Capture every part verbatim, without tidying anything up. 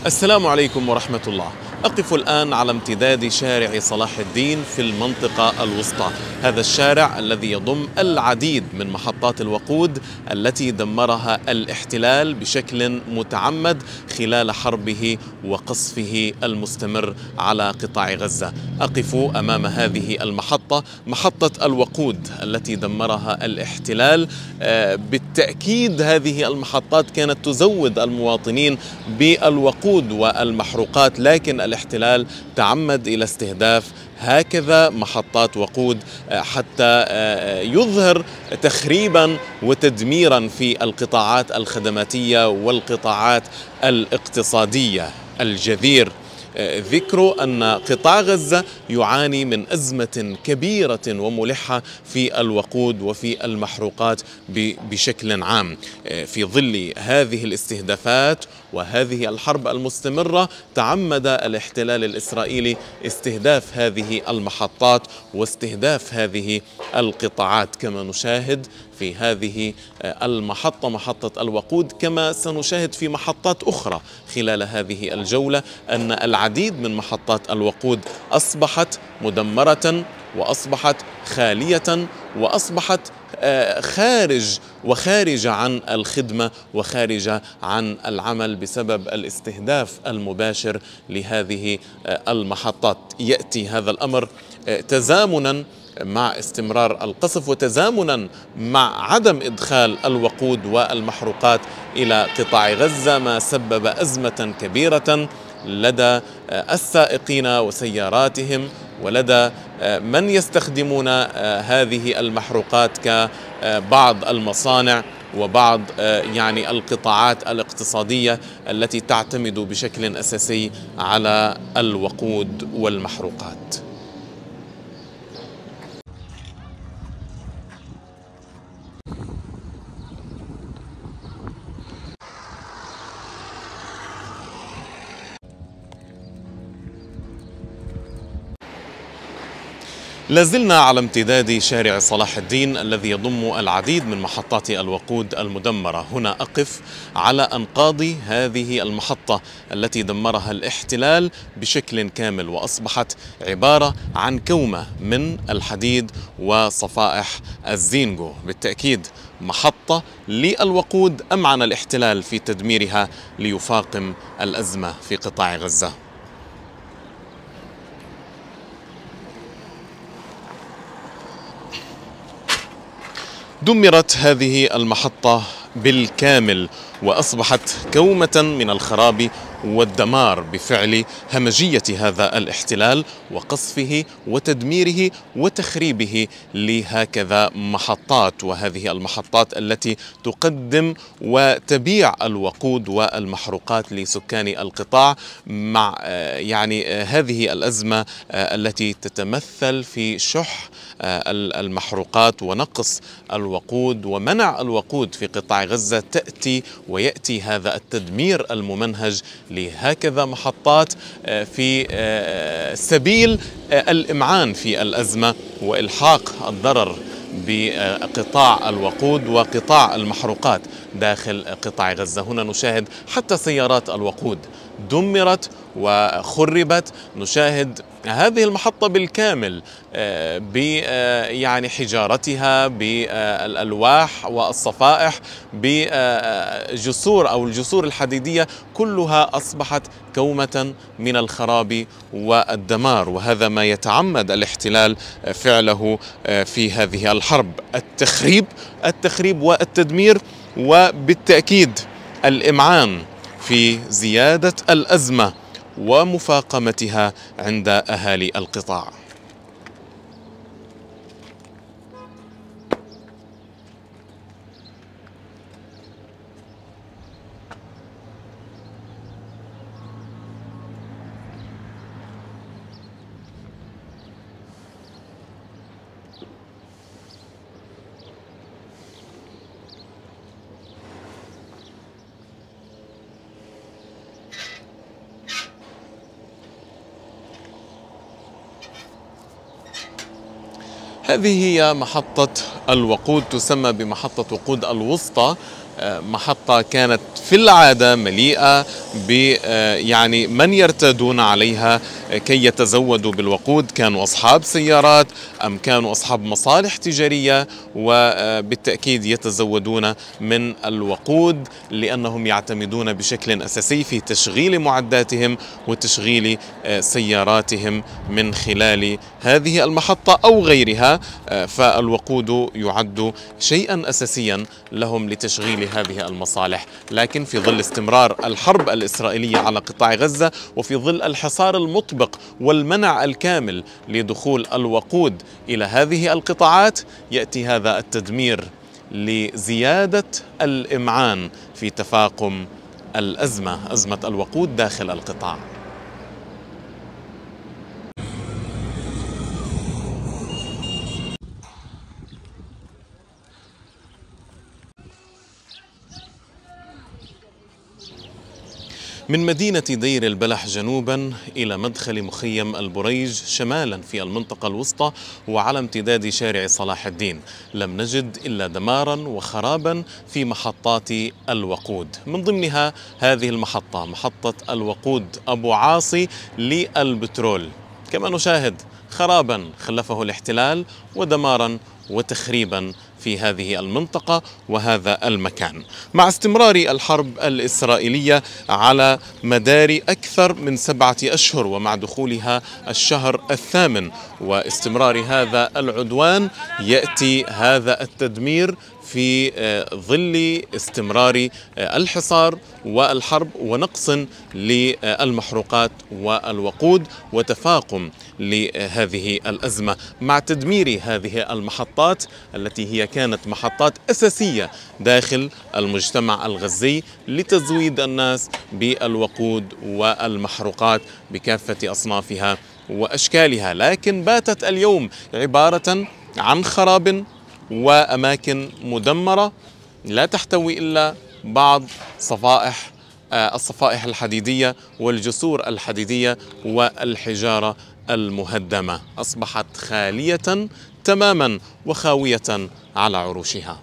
السلام عليكم ورحمة الله. أقف الآن على امتداد شارع صلاح الدين في المنطقة الوسطى. هذا الشارع الذي يضم العديد من محطات الوقود التي دمرها الاحتلال بشكل متعمد خلال حربه وقصفه المستمر على قطاع غزة. أقف أمام هذه المحطة، محطة الوقود التي دمرها الاحتلال. بالتأكيد هذه المحطات كانت تزود المواطنين بالوقود والمحروقات، لكن الاحتلال تعمد إلى استهداف هكذا محطات وقود حتى يظهر تخريبا وتدميرا في القطاعات الخدماتية والقطاعات الاقتصادية. الجدير ذكر أن قطاع غزة يعاني من أزمة كبيرة وملحة في الوقود وفي المحروقات بشكل عام. في ظل هذه الاستهدافات وهذه الحرب المستمرة تعمد الاحتلال الإسرائيلي استهداف هذه المحطات واستهداف هذه القطاعات، كما نشاهد في هذه المحطة محطة الوقود، كما سنشاهد في محطات أخرى خلال هذه الجولة أن العديد من محطات الوقود أصبحت مدمرة وأصبحت خالية وأصبحت خارج وخارج عن الخدمة وخارج عن العمل بسبب الاستهداف المباشر لهذه المحطات. يأتي هذا الأمر تزامنا مع استمرار القصف وتزامنا مع عدم إدخال الوقود والمحروقات إلى قطاع غزة، ما سبب أزمة كبيرة لدى السائقين وسياراتهم ولدى من يستخدمون هذه المحروقات كبعض المصانع وبعض يعني القطاعات الاقتصادية التي تعتمد بشكل أساسي على الوقود والمحروقات. لازلنا على امتداد شارع صلاح الدين الذي يضم العديد من محطات الوقود المدمرة. هنا أقف على أنقاض هذه المحطة التي دمرها الاحتلال بشكل كامل وأصبحت عبارة عن كومة من الحديد وصفائح الزينجو. بالتأكيد محطة للوقود أمعن الاحتلال في تدميرها ليفاقم الأزمة في قطاع غزة. دمرت هذه المحطة بالكامل وأصبحت كومة من الخراب والدمار بفعل همجية هذا الاحتلال وقصفه وتدميره وتخريبه لهكذا محطات، وهذه المحطات التي تقدم وتبيع الوقود والمحروقات لسكان القطاع، مع يعني هذه الأزمة التي تتمثل في شح المحروقات ونقص الوقود ومنع الوقود في قطاع غزة. تأتي ويأتي هذا التدمير الممنهج لهكذا محطات في سبيل الإمعان في الأزمة وإلحاق الضرر بقطاع الوقود وقطاع المحروقات داخل قطاع غزة. هنا نشاهد حتى سيارات الوقود دمرت وخربت. نشاهد هذه المحطة بالكامل ب يعني حجارتها بالألواح والصفائح بجسور أو الجسور الحديدية، كلها أصبحت كومة من الخراب والدمار، وهذا ما يتعمد الاحتلال فعله في هذه الحرب: التخريب التخريب والتدمير، وبالتأكيد الإمعان في زيادة الأزمة ومفاقمتها عند أهالي القطاع. هذه هي محطة الوقود، تسمى بمحطة وقود الوسطى. محطة كانت في العادة مليئة ب يعني من يرتادون عليها كي يتزودوا بالوقود، كانوا أصحاب سيارات أم كانوا أصحاب مصالح تجارية، وبالتأكيد يتزودون من الوقود لأنهم يعتمدون بشكل أساسي في تشغيل معداتهم وتشغيل سياراتهم من خلال هذه المحطة أو غيرها. فالوقود يعد شيئا أساسيا لهم لتشغيل هذه المصالح. لكن في ظل استمرار الحرب الإسرائيلية على قطاع غزة وفي ظل الحصار المطبق والمنع الكامل لدخول الوقود إلى هذه القطاعات، يأتي هذا التدمير لزيادة الإمعان في تفاقم الأزمة، أزمة الوقود داخل القطاع. من مدينة دير البلح جنوبا إلى مدخل مخيم البريج شمالا في المنطقة الوسطى وعلى امتداد شارع صلاح الدين، لم نجد إلا دمارا وخرابا في محطات الوقود، من ضمنها هذه المحطة، محطة الوقود أبو عاصي للبترول. كما نشاهد خرابا خلفه الاحتلال ودمارا وتخريبا في هذه المنطقة وهذا المكان، مع استمرار الحرب الإسرائيلية على مدار أكثر من سبعة أشهر ومع دخولها الشهر الثامن واستمرار هذا العدوان. يأتي هذا التدمير في ظل استمرار الحصار والحرب ونقص للمحروقات والوقود وتفاقم لهذه الأزمة، مع تدمير هذه المحطات التي هي كانت محطات أساسية داخل المجتمع الغزي لتزويد الناس بالوقود والمحروقات بكافة أصنافها وأشكالها. لكن باتت اليوم عبارة عن خراب وأماكن مدمرة لا تحتوي إلا بعض صفائح الصفائح الحديدية والجسور الحديدية والحجارة المهدمة، أصبحت خالية تماما وخاوية على عروشها.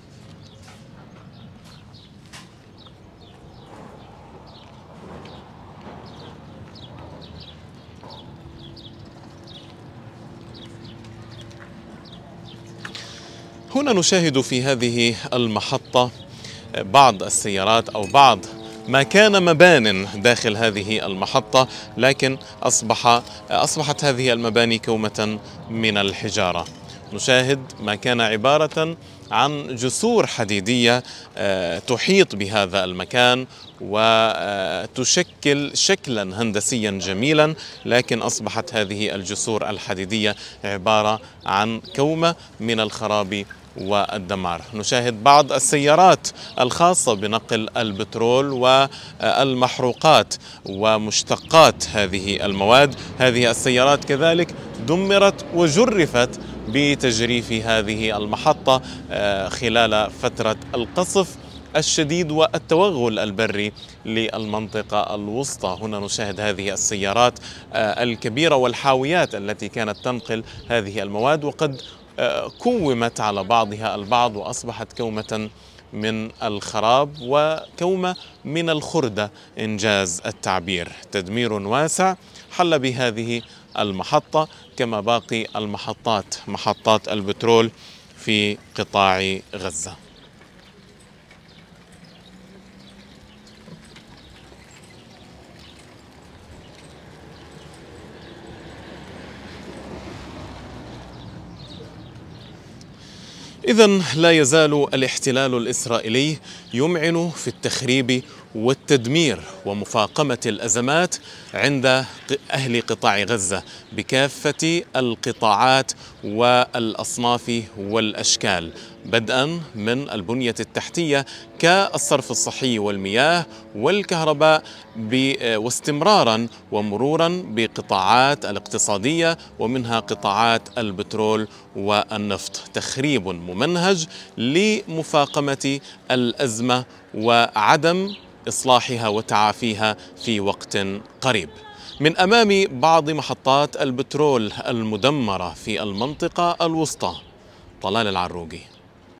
هنا نشاهد في هذه المحطة بعض السيارات أو بعض ما كان مبان داخل هذه المحطة، لكن أصبح أصبحت هذه المباني كومة من الحجارة. نشاهد ما كان عبارة عن جسور حديدية تحيط بهذا المكان وتشكل شكلا هندسيا جميلا، لكن أصبحت هذه الجسور الحديدية عبارة عن كومة من الخراب والدمار. نشاهد بعض السيارات الخاصة بنقل البترول والمحروقات ومشتقات هذه المواد، هذه السيارات كذلك دمرت وجرفت بتجريف هذه المحطة خلال فترة القصف الشديد والتوغل البري للمنطقة الوسطى. هنا نشاهد هذه السيارات الكبيرة والحاويات التي كانت تنقل هذه المواد، وقد كومت على بعضها البعض وأصبحت كومة من الخراب وكومة من الخردة إنجاز التعبير. تدمير واسع حل بهذه المحطة كما باقي المحطات، محطات البترول في قطاع غزة. إذن لا يزال الاحتلال الإسرائيلي يمعن في التخريب والتدمير ومفاقمة الأزمات عند أهل قطاع غزة بكافة القطاعات والأصناف والأشكال، بدءا من البنية التحتية كالصرف الصحي والمياه والكهرباء، واستمرارا ومرورا بقطاعات الاقتصادية ومنها قطاعات البترول والنفط. تخريب ممنهج لمفاقمة الأزمة وعدم إصلاحها وتعافيها في وقت قريب. من أمام بعض محطات البترول المدمرة في المنطقة الوسطى، طلال العروقي.